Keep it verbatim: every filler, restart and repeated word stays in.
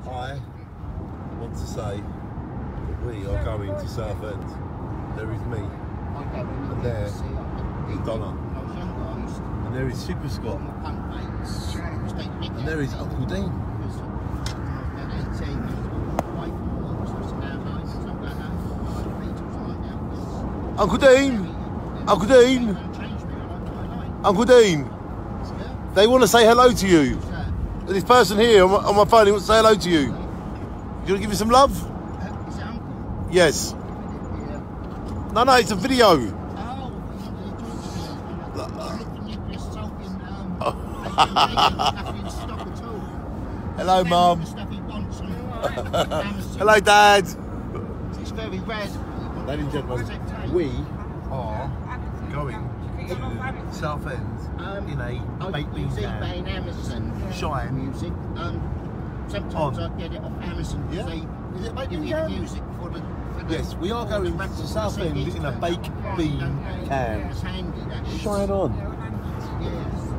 I want to say that we are going to Southend. There is me, and there is Donna, and there is Super Scott, and there is Uncle Dean. Uncle Dean! Uncle Dean! Uncle Dean! They want to say hello to you. This person here on my, on my phone, he wants to say hello to you. You want to give me some love? Is it Uncle? Yes. No, no, it's a video. Hello, Mum. Hello, Dad. It's very red. Ladies and gentlemen, we are going to Southend um, in a baked bean can. In Amazon. Shine. Music. Um, sometimes On. I get it off Amazon. Yeah. They Is it baked give bean you the can? music for the. For the Yes, we are going to Southend in a baked bean can. It's handy, that is. Shine on. Yes.